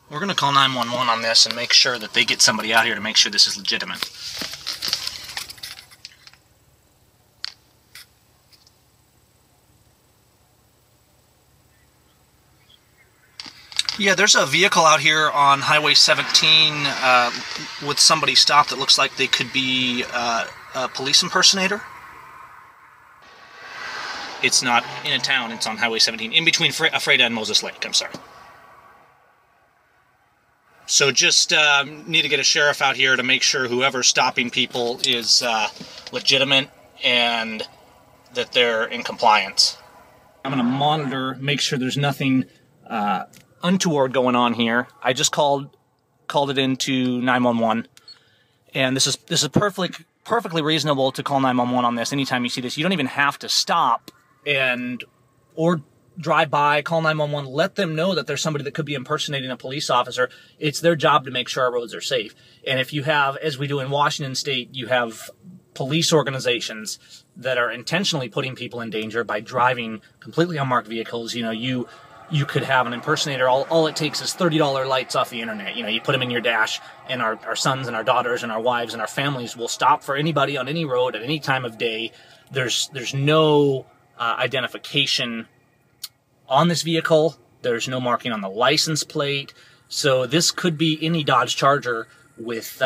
We're going to call 911 on this and make sure that they get somebody out here to make sure this is legitimate. Yeah, there's a vehicle out here on Highway 17 with somebody stopped that looks like they could be a police impersonator. It's not in a town, it's on Highway 17, in between Ephrata and Moses Lake, I'm sorry. So just need to get a sheriff out here to make sure whoever's stopping people is legitimate and that they're in compliance. I'm going to monitor, make sure there's nothing untoward going on here. I just called it into 911, and this is perfectly reasonable to call 911 on this anytime you see this. You don't even have to stop or drive by, call 911, let them know that there's somebody that could be impersonating a police officer. It's their job to make sure our roads are safe. And if you have, as we do in Washington State, you have police organizations that are intentionally putting people in danger by driving completely unmarked vehicles. You know, you could have an impersonator. All it takes is $30 lights off the internet. You know, you put them in your dash, and our sons and our daughters and our wives and our families will stop for anybody on any road at any time of day. There's no identification on this vehicle. There's no marking on the license plate. So this could be any Dodge Charger with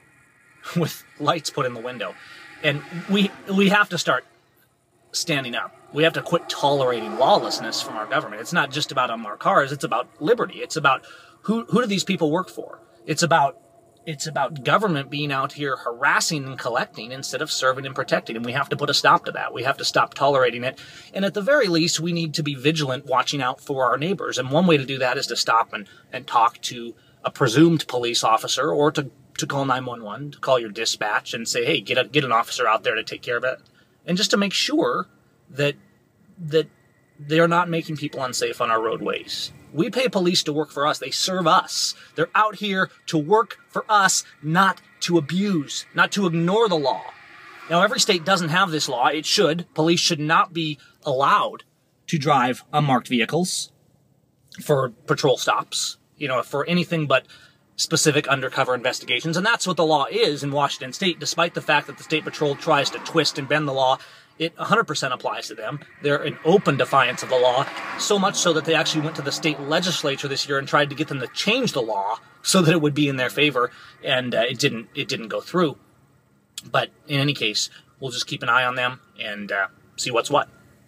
lights put in the window. And we have to start standing up. We have to quit tolerating lawlessness from our government. It's not just about unmarked cars. It's about liberty. It's about who do these people work for? It's about government being out here harassing and collecting instead of serving and protecting. And we have to put a stop to that. We have to stop tolerating it. And at the very least, we need to be vigilant, watching out for our neighbors. And one way to do that is to stop and talk to a presumed police officer, or to call 911, to call your dispatch and say, hey, get an officer out there to take care of it. And just to make sure that they're not making people unsafe on our roadways. We pay police to work for us. They serve us. They're out here to work for us, not to abuse, not to ignore the law. Now, every state doesn't have this law. It should. Police should not be allowed to drive unmarked vehicles for patrol stops, you know, for anything but specific undercover investigations. And that's what the law is in Washington State, despite the fact that the State Patrol tries to twist and bend the law. It 100% applies to them. They're in open defiance of the law, so much so that they actually went to the state legislature this year and tried to get them to change the law so that it would be in their favor, and it didn't go through. But in any case, we'll just keep an eye on them and see what's what.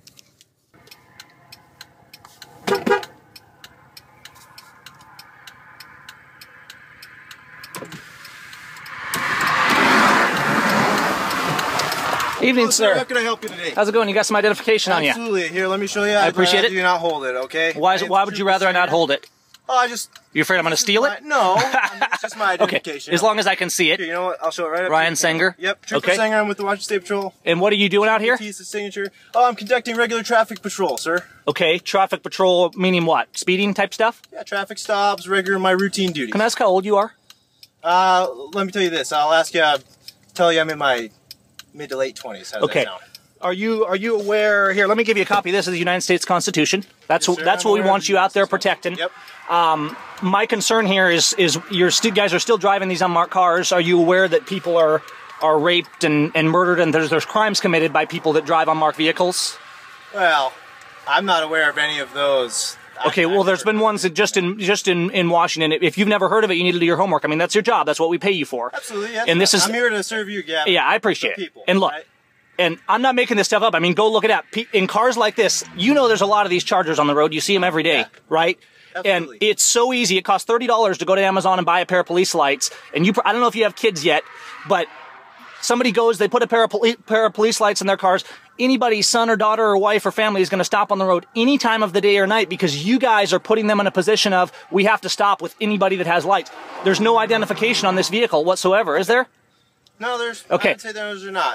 Evening, sir. How can I help you today? How's it going? You got some identification on you? Absolutely. Here, let me show you. I appreciate it. Do not hold it, okay? Why would you rather I not hold it? Oh, You afraid I'm going to steal it? No. It's just my identification. Okay. As long as I can see it. Here, you know what? I'll show it right up. Ryan Sanger? Yep. Trooper Sanger. I'm with the Washington State Patrol. And what are you doing out here? He's the signature. Oh, I'm conducting regular traffic patrol, sir. Okay. Traffic patrol meaning what? Speeding type stuff? Yeah, traffic stops, regular, my routine duties. Can I ask how old you are? Let me tell you this. I'll tell you I'm in my mid to late 20s. How does that sound? Are you aware? Here, let me give you a copy. This is the United States Constitution. That's what we want you out there protecting. Yep. My concern here is you guys are still driving these unmarked cars. Are you aware that people are raped and murdered, and there's crimes committed by people that drive unmarked vehicles? Well, I'm not aware of any of those. Okay, well, there's been ones that just in Washington. If you've never heard of it, you need to do your homework. I mean, that's your job. That's what we pay you for. Absolutely. Yes. And I'm here to serve you, Gavin. Yeah, I appreciate it. People, and look. Right? And I'm not making this stuff up. I mean, go look it up. In cars like this, you know there's a lot of these Chargers on the road. You see them every day, right? Absolutely. And it's so easy. It costs $30 to go to Amazon and buy a pair of police lights. And I don't know if you have kids yet, but somebody goes, they put a pair of police lights in their cars. Anybody's son or daughter or wife or family is going to stop on the road any time of the day or night because you guys are putting them in a position of, we have to stop with anybody that has lights. There's no identification on this vehicle whatsoever, is there? No, there's. Okay. I'd say there's not. Yeah.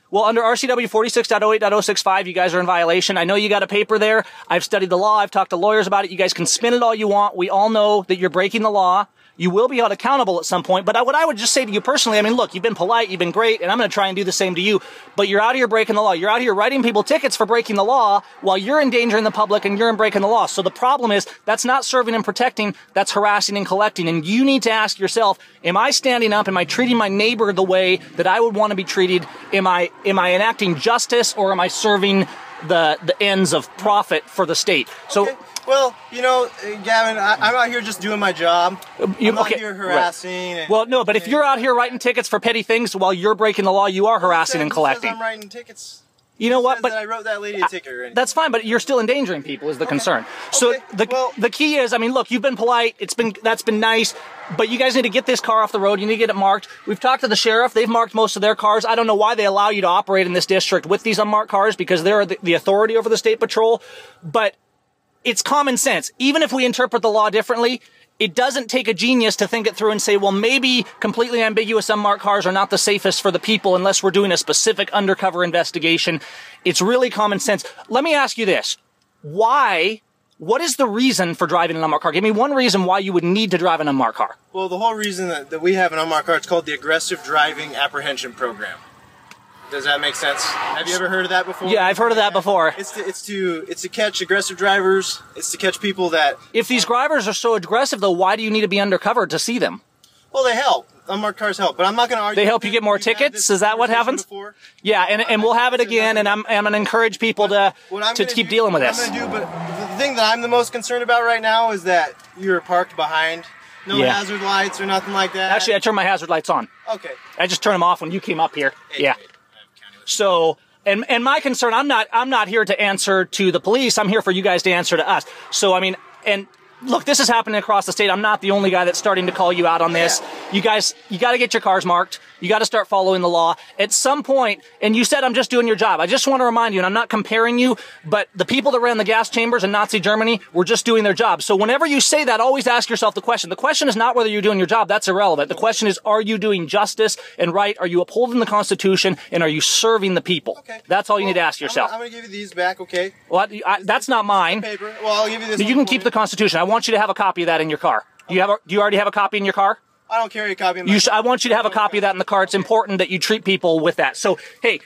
Well, under RCW 46.08.065, you guys are in violation. I know you got a paper there. I've studied the law. I've talked to lawyers about it. You guys can spin it all you want. We all know that you're breaking the law. You will be held accountable at some point. But what I would just say to you personally, I mean, look, you've been polite, you've been great, and I'm going to try and do the same to you. But you're out here breaking the law. You're out here writing people tickets for breaking the law while you're endangering the public and you're breaking the law. So the problem is that's not serving and protecting, that's harassing and collecting. And you need to ask yourself, am I standing up? Am I treating my neighbor the way that I would want to be treated? Am I enacting justice, or am I serving the ends of profit for the state? So. Okay. Well, you know, Gavin, I'm out here just doing my job. I'm not here harassing. Right. Well, no, but if you're out here writing tickets for petty things while you're breaking the law, you are harassing and collecting. I'm writing tickets. You know what? But I wrote that lady a ticket or anything. That's fine, but you're still endangering people is the concern. So the key is, I mean, look, you've been polite. That's been nice, but you guys need to get this car off the road. You need to get it marked. We've talked to the sheriff. They've marked most of their cars. I don't know why they allow you to operate in this district with these unmarked cars, because they're the authority over the state patrol. But it's common sense. Even if we interpret the law differently, it doesn't take a genius to think it through and say, well, maybe completely ambiguous unmarked cars are not the safest for the people unless we're doing a specific undercover investigation. It's really common sense. Let me ask you this. What is the reason for driving an unmarked car? Give me one reason why you would need to drive an unmarked car. Well, the whole reason that we have an unmarked car, it's called the Aggressive Driving Apprehension Program. Does that make sense? Have you ever heard of that before? Yeah, I've heard of that before. It's to catch aggressive drivers. It's to catch people that... If these drivers are so aggressive, though, why do you need to be undercover to see them? Well, they help. Unmarked cars help, but I'm not going to argue. They help you get more tickets? Is that what happens? Before. Yeah, and we'll have it again, and I'm going to encourage people to keep dealing with this. But the thing that I'm the most concerned about right now is that you're parked behind. No hazard lights or nothing like that. Actually, I turned my hazard lights on. Okay. I just turned them off when you came up here. Yeah. So, and my concern, I'm not here to answer to the police. I'm here for you guys to answer to us. So, I mean, and look, this is happening across the state. I'm not the only guy that's starting to call you out on this. You guys, you got to get your cars marked. You got to start following the law. At some point, and you said I'm just doing your job. I just want to remind you, and I'm not comparing you, but the people that ran the gas chambers in Nazi Germany were just doing their job. So whenever you say that, always ask yourself the question. The question is not whether you're doing your job. That's irrelevant. The question is, are you doing justice and right? Are you upholding the Constitution? And are you serving the people? Okay. That's all you need to ask yourself. I'm going to give you these back, okay? Well, that's not mine. Paper. Well, I'll give you this. You can keep the Constitution. I want you to have a copy of that in your car. Do you already have a copy in your car? I don't carry a copy in my car. I want you to have a copy of that in the car. It's important that you treat people with that. So, hey,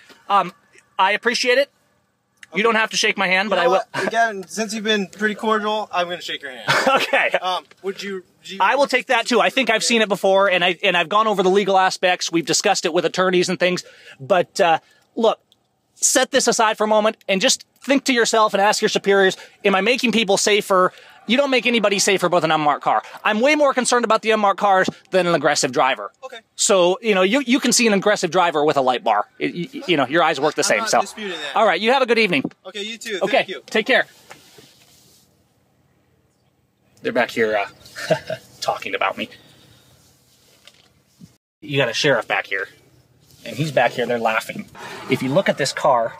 I appreciate it. You don't have to shake my hand, but I will. Again, since you've been pretty cordial, I'm going to shake your hand. Okay. Would you? I will take that too. I think I've seen it before, and I've gone over the legal aspects. We've discussed it with attorneys and things. But look, set this aside for a moment and just think to yourself and ask your superiors: am I making people safer? You don't make anybody safer with an unmarked car. I'm way more concerned about the unmarked cars than an aggressive driver. Okay. So, you can see an aggressive driver with a light bar. Your eyes work the same. I'm not disputing that. All right, you have a good evening. Okay, you too. Okay, Thank you. Take care. They're back here talking about me. You got a sheriff back here, and he's back here. They're laughing. If you look at this car...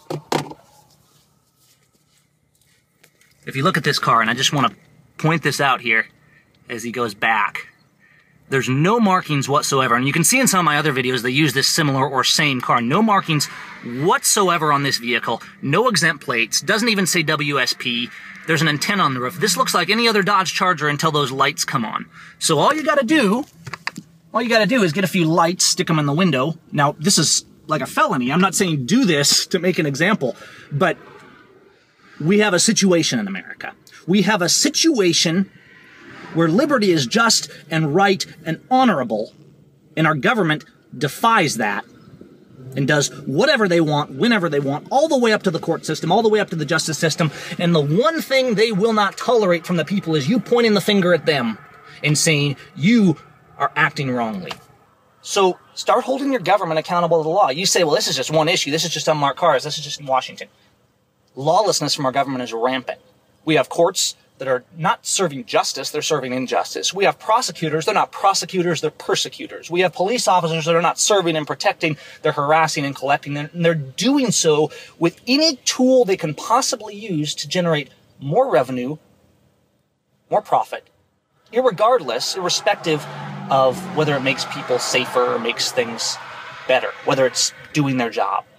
If you look at this car, and I just want to point this out here as he goes back, there's no markings whatsoever. And you can see in some of my other videos, they use this similar or same car. No markings whatsoever on this vehicle. No exempt plates. Doesn't even say WSP. There's an antenna on the roof. This looks like any other Dodge Charger until those lights come on. So all you got to do is get a few lights, stick them in the window. Now, this is like a felony. I'm not saying do this to make an example, but... we have a situation in America. We have a situation where liberty is just and right and honorable, and our government defies that and does whatever they want, whenever they want, all the way up to the court system, all the way up to the justice system. And the one thing they will not tolerate from the people is you pointing the finger at them and saying you are acting wrongly. So start holding your government accountable to the law. You say, well, this is just one issue. This is just unmarked cars. This is just in Washington. Lawlessness from our government is rampant. We have courts that are not serving justice, they're serving injustice. We have prosecutors, they're not prosecutors, they're persecutors. We have police officers that are not serving and protecting, they're harassing and collecting, and they're doing so with any tool they can possibly use to generate more revenue, more profit, irrespective of whether it makes people safer or makes things better, whether it's doing their job.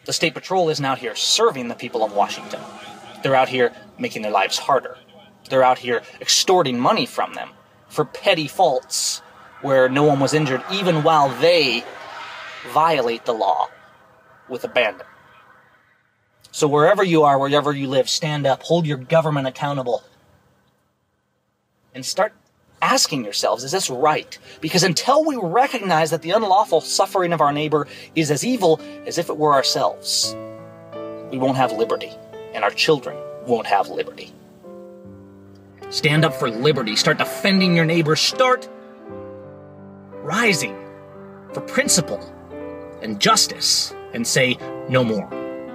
The State Patrol isn't out here serving the people of Washington. They're out here making their lives harder. They're out here extorting money from them for petty faults where no one was injured, even while they violate the law with abandon. So wherever you are, wherever you live, stand up, hold your government accountable, and start asking yourselves, is this right? Because until we recognize that the unlawful suffering of our neighbor is as evil as if it were ourselves, we won't have liberty, and our children won't have liberty. Stand up for liberty. Start defending your neighbor. Start rising for principle and justice, and say no more.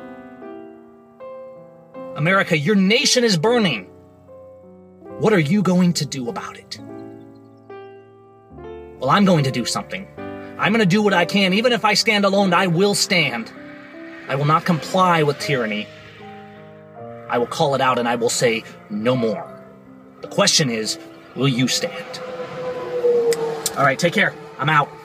America, your nation is burning. What are you going to do about it? Well, I'm going to do something. I'm going to do what I can. Even if I stand alone, I will stand. I will not comply with tyranny. I will call it out and I will say no more. The question is, will you stand? All right, take care. I'm out.